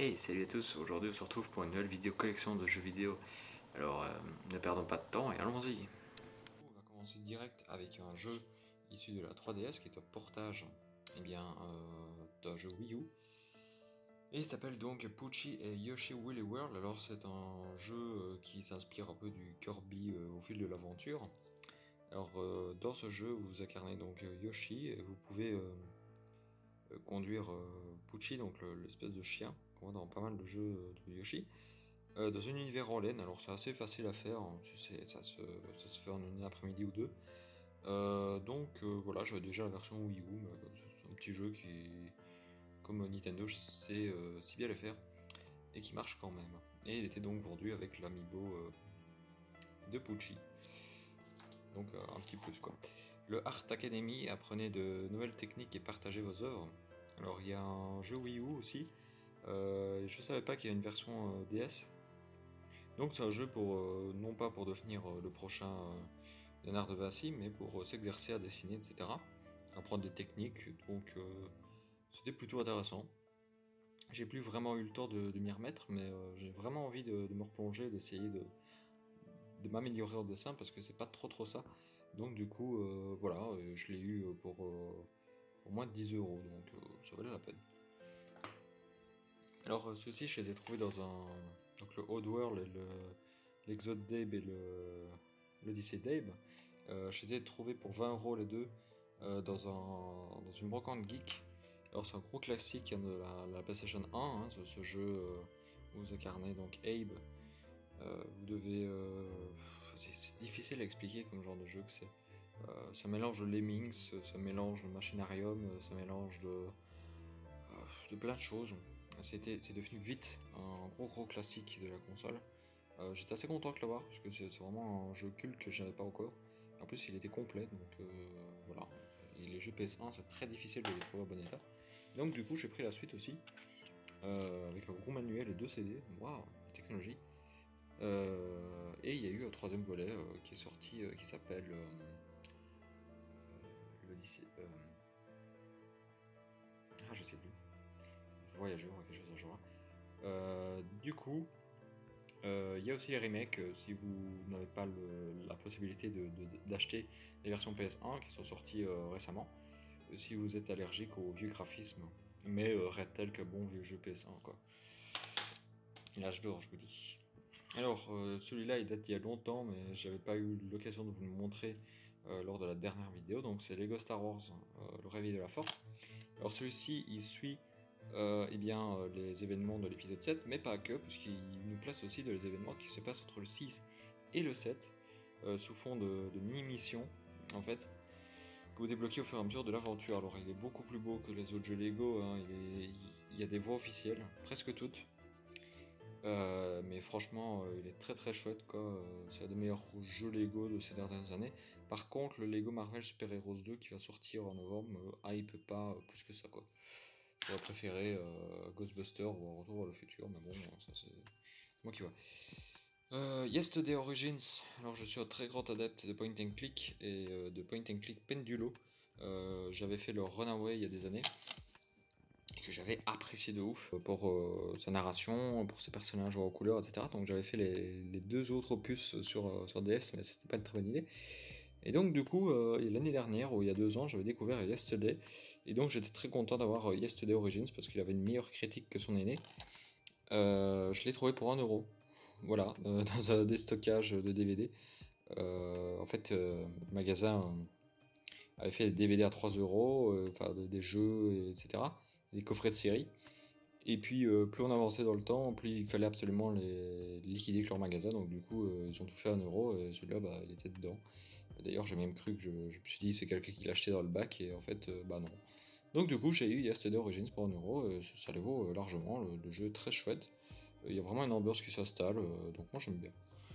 Hey, salut à tous, aujourd'hui on se retrouve pour une nouvelle vidéo collection de jeux vidéo. Alors ne perdons pas de temps et allons-y. On va commencer direct avec un jeu issu de la 3DS qui est un portage d'un jeu Wii U. Et il s'appelle donc Pucci et Yoshi Woolly World. Alors c'est un jeu qui s'inspire un peu du Kirby au fil de l'aventure. Alors dans ce jeu vous incarnez donc Yoshi et vous pouvez conduire Pucci, donc l'espèce de chien qu'on voit dans pas mal de jeux de Yoshi, dans un univers en laine. Alors c'est assez facile à faire, hein, ça se fait en une après-midi ou deux. Voilà, j'avais déjà la version Wii U, mais c'est un petit jeu qui, comme Nintendo, sait si bien le faire et qui marche quand même. Et il était donc vendu avec l'amiibo de Pucci. Donc un petit plus quoi. Le Art Academy, apprenez de nouvelles techniques et partagez vos œuvres. Alors il y a un jeu Wii U aussi. Je savais pas qu'il y a une version DS. Donc c'est un jeu pour non pas pour devenir le prochain Léonard de Vinci, mais pour s'exercer à dessiner, etc. Apprendre des techniques. Donc c'était plutôt intéressant. J'ai plus vraiment eu le temps de m'y remettre, mais j'ai vraiment envie de me replonger, d'essayer de m'améliorer en dessin parce que c'est pas trop ça. Donc du coup, voilà, je l'ai eu pour moins de 10 €, donc ça valait la peine. Alors ceux-ci, je les ai trouvés dans un... Donc le Oddworld et l'Exode Dabe et l'Odyssey Dabe. Je les ai trouvés pour 20 € les deux dans une brocante geek. Alors c'est un gros classique hein, de la PlayStation 1, hein, ce jeu où vous incarnez donc Abe. Vous devez... c'est difficile à expliquer comme genre de jeu que c'est. Ça mélange de Lemmings, ça mélange de Machinarium, ça mélange de plein de choses. C'est devenu vite un gros classique de la console. J'étais assez content de l'avoir parce que c'est vraiment un jeu culte que je n'avais pas encore. En plus, il était complet, donc voilà. Et les jeux PS1, c'est très difficile de les trouver en bon état. Donc du coup, j'ai pris la suite aussi avec un gros manuel et 2 CD. Waouh, technologie. Et il y a eu un troisième volet qui est sorti, qui s'appelle l'Odyssée. Je sais plus. Voyageur, quelque chose dans ce genre. Du coup, il y a aussi les remakes si vous n'avez pas la possibilité d'acheter les versions PS1 qui sont sorties récemment. Si vous êtes allergique au vieux graphisme, mais tel que bon vieux jeu PS1 quoi. L'âge d'or, je vous dis. Alors, celui-là il date d'il y a longtemps, mais j'avais pas eu l'occasion de vous le montrer lors de la dernière vidéo. Donc, c'est Lego Star Wars, le réveil de la force. Alors, celui-ci il suit les événements de l'épisode 7, mais pas que, puisqu'il nous place aussi des événements qui se passent entre le 6 et le 7, sous fond de mini-missions, en fait, que vous débloquez au fur et à mesure de l'aventure. Alors il est beaucoup plus beau que les autres jeux Lego, hein. Il y a des voix officielles, presque toutes. Mais franchement, il est très chouette quoi. C'est un des meilleurs jeux Lego de ces dernières années. Par contre, le Lego Marvel Super Heroes 2 qui va sortir en novembre me hype pas plus que ça quoi. J'aurais préféré Ghostbusters ou Retour vers le futur, mais bon, ça c'est moi qui vois. Yesterday Origins, alors je suis un très grand adepte de point and click et de point and click Pendulo. J'avais fait le Runaway il y a des années et que j'avais apprécié de ouf pour sa narration, pour ses personnages en couleurs, etc. Donc j'avais fait les deux autres opus sur DS, mais c'était pas une très bonne idée. Et donc du coup, l'année dernière, ou il y a 2 ans, j'avais découvert Yesterday, et donc j'étais très content d'avoir Yesterday Origins parce qu'il avait une meilleure critique que son aîné. Je l'ai trouvé pour 1 €. Voilà, dans un déstockage de DVD. En fait, le magasin avait fait des DVD à 3 €, enfin des jeux, etc. Des coffrets de série. Et puis, plus on avançait dans le temps, plus il fallait absolument les liquider avec leur magasin. Donc, du coup, ils ont tout fait à 1 € et celui-là, bah, il était dedans. D'ailleurs, j'ai même cru que je me suis dit c'est quelqu'un qui l'a acheté dans le bac et en fait, bah non. Donc, du coup, j'ai eu Yesterday Origins pour 1 €. Ça les vaut largement. Le jeu est très chouette. Il y a vraiment une ambiance qui s'installe. Donc, moi, j'aime bien.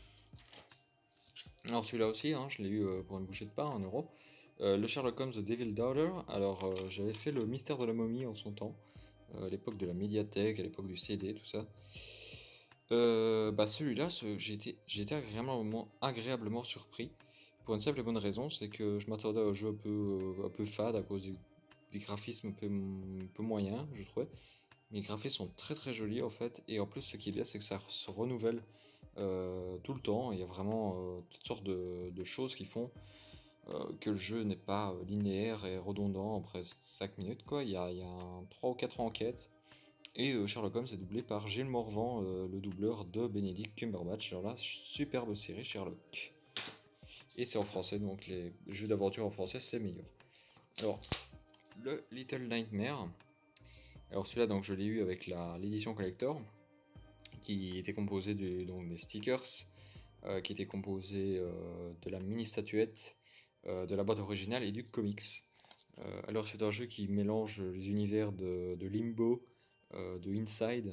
Alors, celui-là aussi, hein, je l'ai eu pour une bouchée de pain, 1 €. Le Sherlock Holmes The Devil Daughter. Alors, j'avais fait le mystère de la momie en son temps. À l'époque de la médiathèque, à l'époque du CD, tout ça. Bah celui-là, j'ai été agréablement surpris. Pour une simple et bonne raison, c'est que je m'attendais à un jeu un peu fade à cause des graphismes un peu moyens, je trouvais. Les graphismes sont très très jolis en fait, et en plus ce qui est bien c'est que ça se renouvelle tout le temps. Il y a vraiment toutes sortes de choses qui font que le jeu n'est pas linéaire et redondant après 5 minutes quoi. Il y a 3 ou 4 enquêtes, et Sherlock Holmes est doublé par Gilles Morvan, le doubleur de Benedict Cumberbatch dans la superbe série Sherlock. Et c'est en français, donc les jeux d'aventure en français c'est meilleur. Alors, le Little Nightmare. Alors celui-là, donc je l'ai eu avec l'édition collector, qui était composée donc, des stickers, qui était composé de la mini statuette, de la boîte originale et du comics. Alors c'est un jeu qui mélange les univers de Limbo, de Inside.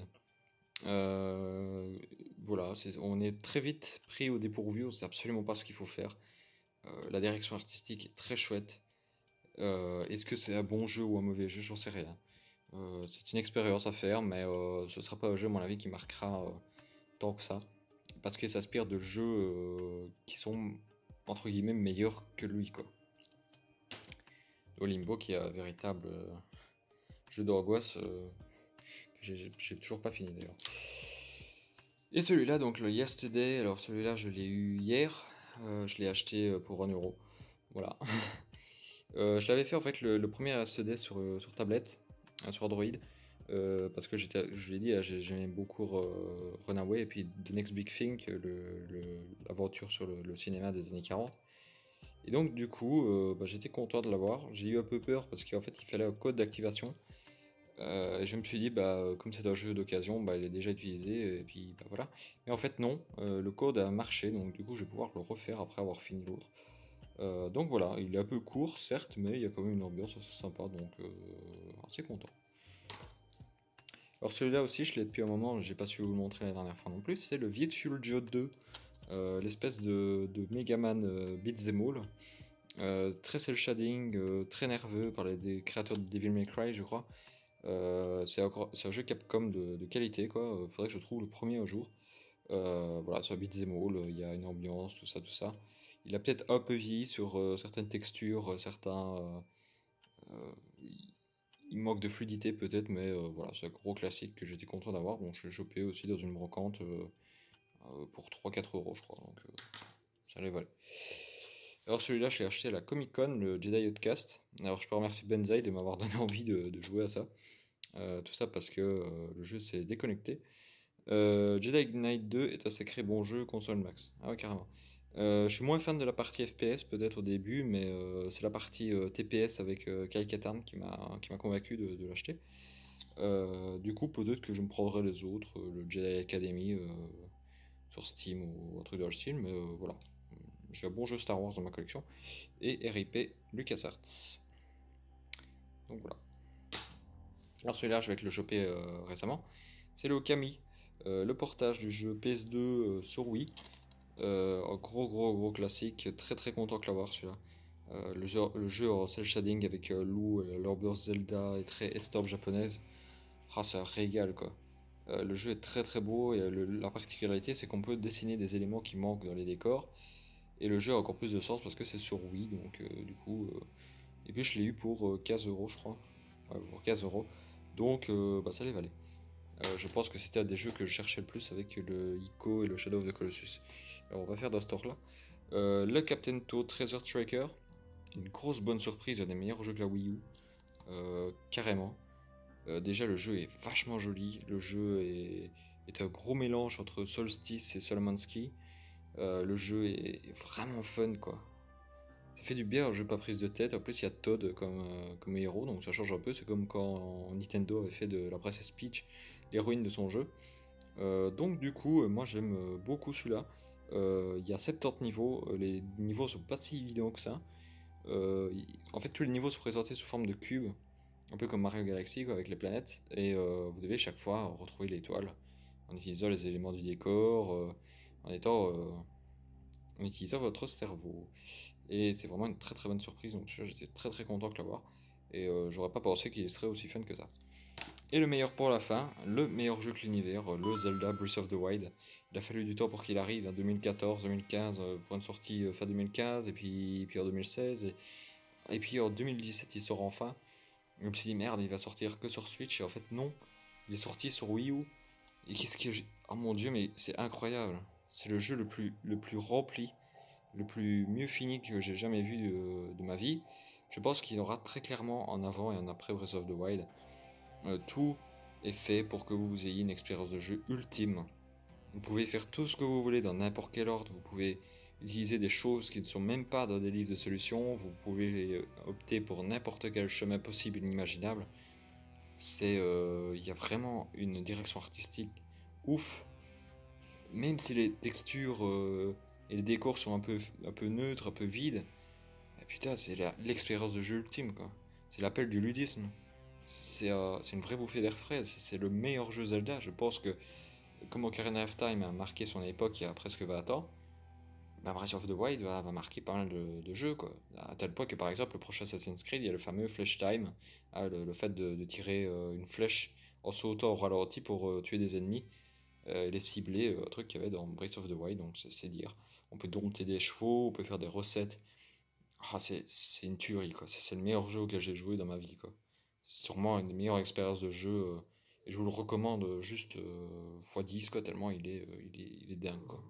Voilà, on est très vite pris au dépourvu, on sait absolument pas ce qu'il faut faire. La direction artistique est très chouette. Est-ce que c'est un bon jeu ou un mauvais jeu? J'en sais rien. C'est une expérience à faire, mais ce sera pas un jeu, à mon avis, qui marquera tant que ça. Parce qu'il s'inspire de jeux qui sont, entre guillemets, meilleurs que lui, quoi. Limbo, qui est un véritable jeu d'angoisse que j'ai toujours pas fini d'ailleurs. Et celui-là, donc le Yesterday, alors celui-là, je l'ai eu hier. Je l'ai acheté pour 1€. Voilà. Je l'avais fait en fait le premier Yesterday sur tablette, sur Android. Parce que je l'ai dit, j'aimais beaucoup Runaway et puis The Next Big Thing, l'aventure sur le cinéma des années 40. Et donc du coup, j'étais content de l'avoir. J'ai eu un peu peur parce qu'en fait il fallait un code d'activation. Et je me suis dit, comme c'est un jeu d'occasion, il est déjà utilisé, et puis voilà. Mais en fait non, le code a marché, donc du coup je vais pouvoir le refaire après avoir fini l'autre. Donc voilà, il est un peu court certes, mais il y a quand même une ambiance assez sympa, donc assez content. Alors celui-là aussi, je l'ai depuis un moment, j'ai pas su vous le montrer la dernière fois non plus, c'est le Viet Fuel Joe 2, l'espèce de Megaman Beat'em All, très cel shading, très nerveux par des créateurs de Devil May Cry je crois. C'est un jeu Capcom de qualité quoi, faudrait que je trouve le premier un jour. Voilà, sur Beat'em All, il y a une ambiance, tout ça, tout ça. Il a peut-être un peu vieilli sur certaines textures, il manque de fluidité peut-être, mais voilà, c'est un gros classique que j'étais content d'avoir. Bon, je l'ai chopé aussi dans une brocante pour 3-4€, je crois, donc ça les valait. Alors celui-là, je l'ai acheté à la Comic Con, le Jedi Outcast. Alors je peux remercier Benzaï de m'avoir donné envie de jouer à ça. Tout ça parce que le jeu s'est déconnecté. Jedi Knight 2 est un sacré bon jeu console max. Ah ouais, carrément. Je suis moins fan de la partie FPS peut-être au début, mais c'est la partie TPS avec Kai Katarn qui m'a convaincu de l'acheter. Du coup, peut-être que je me prendrai les autres, le Jedi Academy sur Steam ou un truc de leur style, mais voilà. J'ai un bon jeu Star Wars dans ma collection. Et RIP LucasArts. Donc voilà. Alors celui-là, je vais te le choper récemment. C'est le Okami, le portage du jeu PS2 sur Wii. Un gros classique, très très content de l'avoir celui-là. Le jeu en cel shading avec Lou, l'ambiance Zelda et très estampe japonaise. Ah, c'est un régal quoi. Le jeu est très très beau et la particularité c'est qu'on peut dessiner des éléments qui manquent dans les décors. Et le jeu a encore plus de sens parce que c'est sur Wii, donc du coup. Et puis je l'ai eu pour 15€ je crois. Ouais, pour 15€. Donc ça les valait. Je pense que c'était un des jeux que je cherchais le plus avec le Ico et le Shadow of the Colossus. Alors on va faire dans ce tour là. Le Captain Toad Treasure Tracker, une grosse bonne surprise, un des meilleurs jeux de la Wii U, carrément. Déjà le jeu est vachement joli, le jeu est un gros mélange entre Solstice et Solomon's Key. Le jeu est vraiment fun quoi. Ça fait du bien un jeu pas prise de tête, en plus il y a Toad comme héros, donc ça change un peu, c'est comme quand Nintendo avait fait de la Princess Peach l'héroïne de son jeu. Donc du coup, moi j'aime beaucoup celui-là. Il y a 70 niveaux, les niveaux sont pas si évidents que ça. En fait, tous les niveaux sont présentés sous forme de cubes, un peu comme Mario Galaxy quoi, avec les planètes, et vous devez chaque fois retrouver l'étoile en utilisant les éléments du décor, en étant, en utilisant votre cerveau. Et c'est vraiment une très très bonne surprise, donc j'étais très très content de l'avoir. Et j'aurais pas pensé qu'il serait aussi fun que ça. Et le meilleur pour la fin, le meilleur jeu de l'univers, le Zelda Breath of the Wild. Il a fallu du temps pour qu'il arrive, en 2014, 2015, pour une sortie fin 2015, et puis en 2016, et puis en 2017 il sort enfin. Je me suis dit merde, il va sortir que sur Switch, et en fait non. Il est sorti sur Wii U. Et qu'est-ce que j'ai... Oh mon dieu, mais c'est incroyable. C'est le jeu le plus rempli, le plus mieux fini que j'ai jamais vu de ma vie. Je pense qu'il y aura très clairement en avant et en après Breath of the Wild. Tout est fait pour que vous ayez une expérience de jeu ultime. Vous pouvez faire tout ce que vous voulez dans n'importe quel ordre. Vous pouvez utiliser des choses qui ne sont même pas dans des livres de solutions. Vous pouvez opter pour n'importe quel chemin possible et inimaginable. Il y a vraiment une direction artistique ouf. Même si les textures et les décors sont un peu neutres, un peu vides, putain, c'est l'expérience de jeu ultime, quoi. C'est l'appel du ludisme. C'est une vraie bouffée d'air frais. C'est le meilleur jeu Zelda. Je pense que, comme Ocarina of Time a marqué son époque il y a presque 20 ans, Breath of the Wild va marquer pas mal de jeux, quoi. À tel point que, par exemple, le prochain Assassin's Creed, il y a le fameux Flash Time, le fait de tirer une flèche en sautant au ralenti pour tuer des ennemis, les cibler, un truc qu'il y avait dans Breath of the Wild, donc c'est dire. On peut dompter des chevaux, on peut faire des recettes. Ah, c'est une tuerie, quoi. C'est le meilleur jeu auquel j'ai joué dans ma vie, quoi. C'est sûrement une des meilleures expériences de jeu, et je vous le recommande juste x10, quoi, tellement il est dingue, quoi.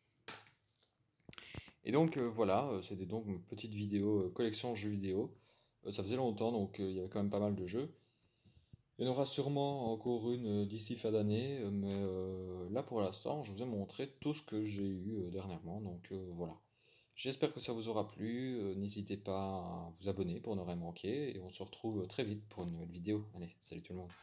Et donc voilà, c'était donc une petite vidéo collection jeux vidéo. Ça faisait longtemps, donc il y avait quand même pas mal de jeux. Il y en aura sûrement encore une d'ici fin d'année, mais là pour l'instant, je vous ai montré tout ce que j'ai eu dernièrement, donc voilà. J'espère que ça vous aura plu, n'hésitez pas à vous abonner pour ne rien manquer, et on se retrouve très vite pour une nouvelle vidéo. Allez, salut tout le monde.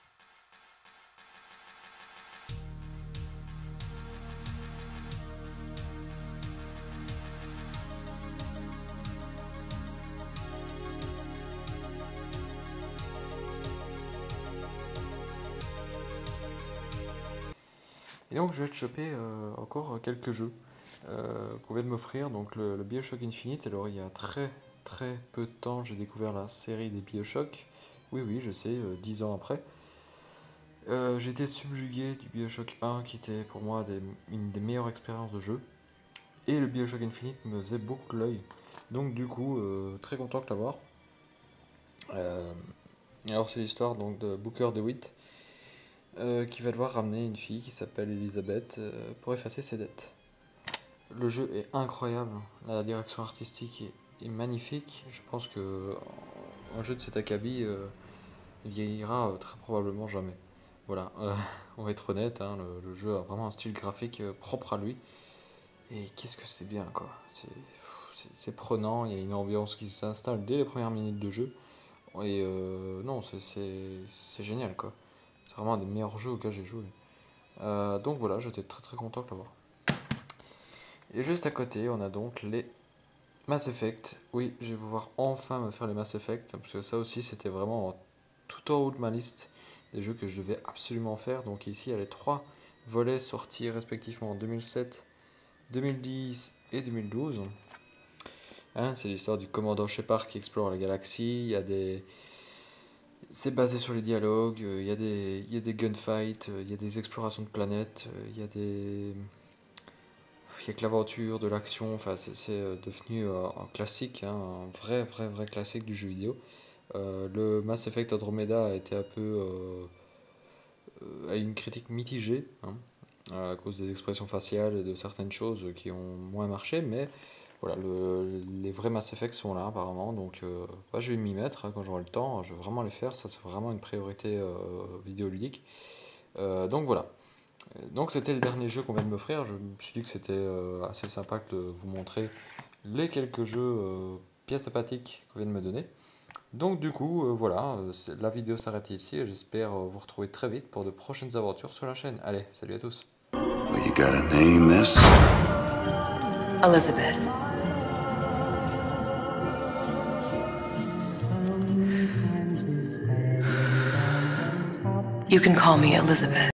Et donc je vais te choper encore quelques jeux qu'on vient de m'offrir, donc le BioShock Infinite. Alors il y a très peu de temps j'ai découvert la série des BioShock, oui je sais, 10 ans après. J'ai été subjugué du BioShock 1 qui était pour moi une des meilleures expériences de jeu, et le BioShock Infinite me faisait beaucoup de l'œil, donc du coup très content de l'avoir. Alors c'est l'histoire donc de Booker DeWitt, qui va devoir ramener une fille qui s'appelle Elizabeth pour effacer ses dettes. Le jeu est incroyable, la direction artistique est magnifique. Je pense que un jeu de cet acabit vieillira très probablement jamais. Voilà, on va être honnête, hein, le jeu a vraiment un style graphique propre à lui. Et qu'est-ce que c'est bien, quoi. C'est prenant, il y a une ambiance qui s'installe dès les premières minutes de jeu. Et non, c'est génial, quoi. C'est vraiment un des meilleurs jeux auxquels j'ai joué. Donc voilà, j'étais très content de l'avoir. Et juste à côté, on a donc les Mass Effect. Oui, je vais pouvoir enfin me faire les Mass Effect, parce que ça aussi, c'était vraiment tout en haut de ma liste des jeux que je devais absolument faire. Donc ici, il y a les 3 volets sortis respectivement en 2007, 2010 et 2012. Hein, c'est l'histoire du commandant Shepard qui explore la galaxie. Il y a des... C'est basé sur les dialogues, il y a des gunfights, il y a des explorations de planètes, il y a que l'aventure, de l'action, enfin c'est devenu un classique, hein, un vrai classique du jeu vidéo. Le Mass Effect Andromeda a été un peu a une critique mitigée, hein, à cause des expressions faciales et de certaines choses qui ont moins marché, mais voilà, les vrais Mass Effect sont là apparemment, donc je vais m'y mettre quand j'aurai le temps, je vais vraiment les faire, ça c'est vraiment une priorité vidéoludique. Donc voilà. Donc c'était le dernier jeu qu'on vient de m'offrir, je me suis dit que c'était assez sympa de vous montrer les quelques jeux pièces sympathiques qu'on vient de me donner. Donc du coup, voilà, la vidéo s'arrête ici et j'espère vous retrouver très vite pour de prochaines aventures sur la chaîne. Allez, salut à tous. Well, you got a name, miss? Elizabeth. You can call me Elizabeth.